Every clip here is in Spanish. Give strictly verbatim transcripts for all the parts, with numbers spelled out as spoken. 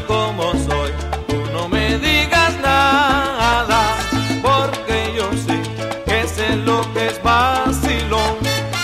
como soy, tú no me digas nada, porque yo sí que sé lo que es vacilón.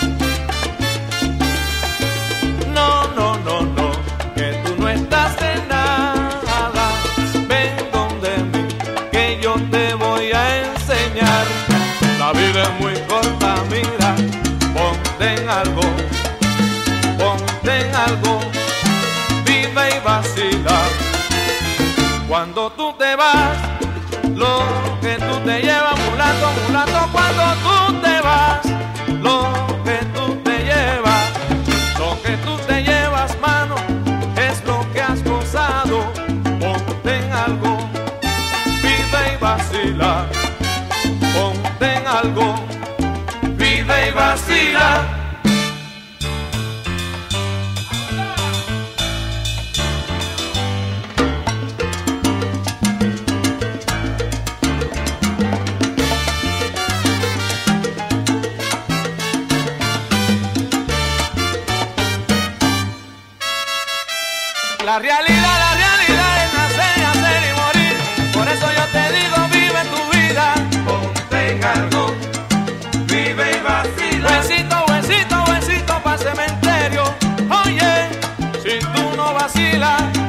No, no, no, no, que tú no estás en nada, ven donde mí, que yo te voy a enseñar. La vida es muy corta, mira, ponte en algo, ponte en algo, vive y vacila. Cuando tú te vas, lo que tú te llevas, mulato, mulato, cuando tú te vas, lo que tú te llevas, lo que tú te llevas, mano, es lo que has gozado. Ponte en algo, vive y vacila. Ponte en algo, vive y vacila. La realidad, la realidad es nacer, hacer y morir. Por eso yo te digo, vive tu vida. Ponte en algo, vive y vacila. Huesito, huesito, huesito para el cementerio. Oye, si tú no vacilas,